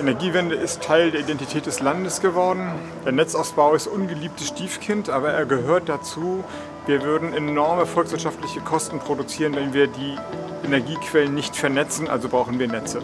Energiewende ist Teil der Identität des Landes geworden. Der Netzausbau ist ungeliebtes Stiefkind, aber er gehört dazu. Wir würden enorme volkswirtschaftliche Kosten produzieren, wenn wir die Energiequellen nicht vernetzen, also brauchen wir Netze.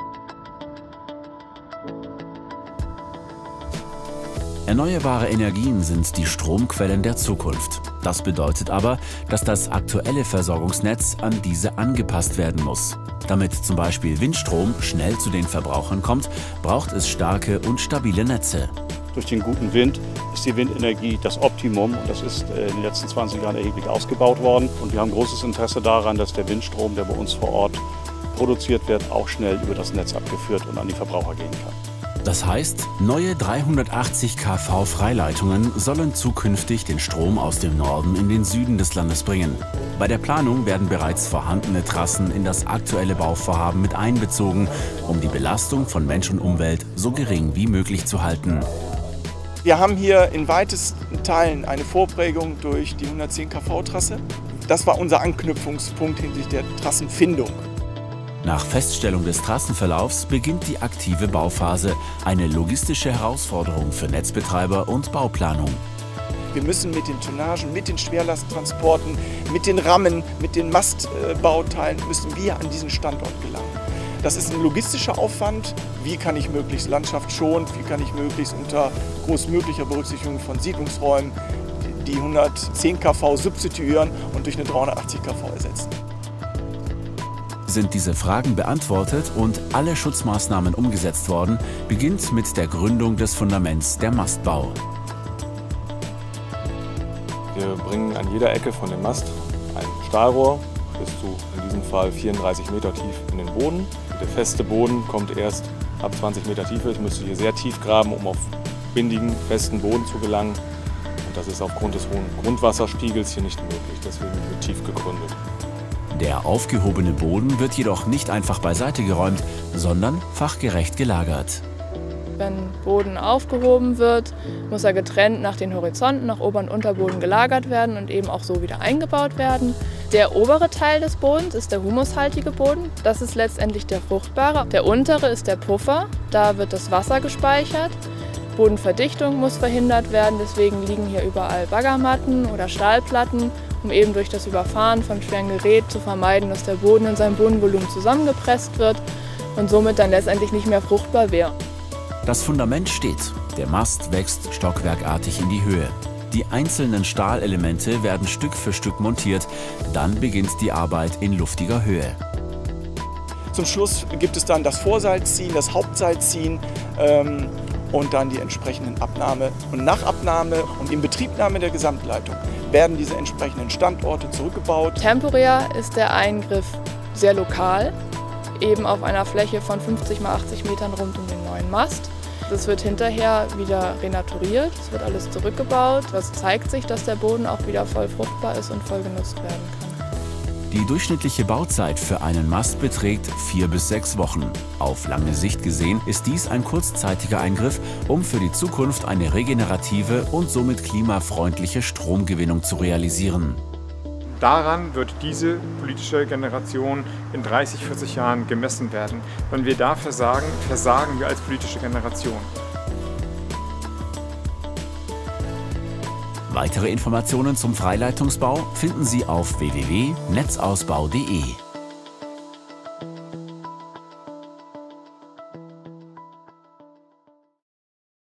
Erneuerbare Energien sind die Stromquellen der Zukunft. Das bedeutet aber, dass das aktuelle Versorgungsnetz an diese angepasst werden muss. Damit zum Beispiel Windstrom schnell zu den Verbrauchern kommt, braucht es starke und stabile Netze. Durch den guten Wind ist die Windenergie das Optimum und das ist in den letzten 20 Jahren erheblich ausgebaut worden. Und wir haben großes Interesse daran, dass der Windstrom, der bei uns vor Ort produziert wird, auch schnell über das Netz abgeführt und an die Verbraucher gehen kann. Das heißt, neue 380 kV Freileitungen sollen zukünftig den Strom aus dem Norden in den Süden des Landes bringen. Bei der Planung werden bereits vorhandene Trassen in das aktuelle Bauvorhaben mit einbezogen, um die Belastung von Mensch und Umwelt so gering wie möglich zu halten. Wir haben hier in weitesten Teilen eine Vorprägung durch die 110 kV-Trasse. Das war unser Anknüpfungspunkt hinsichtlich der Trassenfindung. Nach Feststellung des Trassenverlaufs beginnt die aktive Bauphase, eine logistische Herausforderung für Netzbetreiber und Bauplanung. Wir müssen mit den Tonnagen, mit den Schwerlasttransporten, mit den Rammen, mit den Mastbauteilen müssen wir an diesen Standort gelangen. Das ist ein logistischer Aufwand. Wie kann ich möglichst landschaftsschonend, wie kann ich möglichst unter großmöglicher Berücksichtigung von Siedlungsräumen die 110 kV substituieren und durch eine 380 kV ersetzen. Sind diese Fragen beantwortet und alle Schutzmaßnahmen umgesetzt worden, beginnt mit der Gründung des Fundaments der Mastbau. Wir bringen an jeder Ecke von dem Mast ein Stahlrohr bis zu, in diesem Fall, 34 Meter tief in den Boden. Der feste Boden kommt erst ab 20 Meter Tiefe. Ich müsste hier sehr tief graben, um auf windigen, festen Boden zu gelangen. Und das ist aufgrund des hohen Grundwasserspiegels hier nicht möglich. Deswegen wird tief gegründet. Der aufgehobene Boden wird jedoch nicht einfach beiseite geräumt, sondern fachgerecht gelagert. Wenn Boden aufgehoben wird, muss er getrennt nach den Horizonten, nach Ober- und Unterboden gelagert werden und eben auch so wieder eingebaut werden. Der obere Teil des Bodens ist der humushaltige Boden. Das ist letztendlich der fruchtbare. Der untere ist der Puffer. Da wird das Wasser gespeichert. Bodenverdichtung muss verhindert werden. Deswegen liegen hier überall Baggermatten oder Stahlplatten, um eben durch das Überfahren von schweren Geräten zu vermeiden, dass der Boden in seinem Bodenvolumen zusammengepresst wird und somit dann letztendlich nicht mehr fruchtbar wäre. Das Fundament steht. Der Mast wächst stockwerkartig in die Höhe. Die einzelnen Stahlelemente werden Stück für Stück montiert. Dann beginnt die Arbeit in luftiger Höhe. Zum Schluss gibt es dann das Vorseilziehen, das Hauptseilziehen und dann die entsprechenden Abnahme. Und nach Abnahme und Inbetriebnahme der Gesamtleitung werden diese entsprechenden Standorte zurückgebaut. Temporär ist der Eingriff sehr lokal, eben auf einer Fläche von 50 mal 80 Metern rund um den neuen Mast. Das wird hinterher wieder renaturiert, es wird alles zurückgebaut. Das zeigt sich, dass der Boden auch wieder voll fruchtbar ist und voll genutzt werden kann. Die durchschnittliche Bauzeit für einen Mast beträgt 4 bis 6 Wochen. Auf lange Sicht gesehen ist dies ein kurzzeitiger Eingriff, um für die Zukunft eine regenerative und somit klimafreundliche Stromgewinnung zu realisieren. Daran wird diese politische Generation in 30, 40 Jahren gemessen werden. Wenn wir da versagen, versagen wir als politische Generation. Weitere Informationen zum Freileitungsbau finden Sie auf www.netzausbau.de.